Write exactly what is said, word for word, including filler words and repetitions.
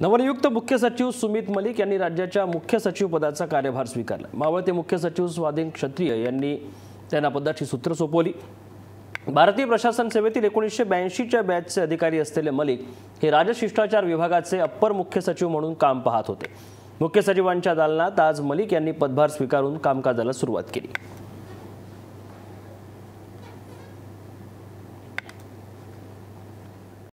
नवनियुक्त मुख्य सचिव सुमित मलिक यांनी राज्याच्या मुख्य सचिव पदाचा कार्यभार स्वीकारला। मावळते मुख्य सचिव स्वाधीन क्षत्रिय यांनी त्यांना पदाची सूत्र सोपवली। भारतीय प्रशासन सेवेतील एकोणीसशे ब्याऐंशी च्या बॅचचे अधिकारी असलेले मलिक हे राजशिष्टाचार विभागाचे अप्पर मुख्य सचिव म्हणून काम पाहत होते। मुख्य सचिवांच्या दालनात आज मलिक यांनी पदभार स्वीकारून कामकाजाला सुरुवात केली।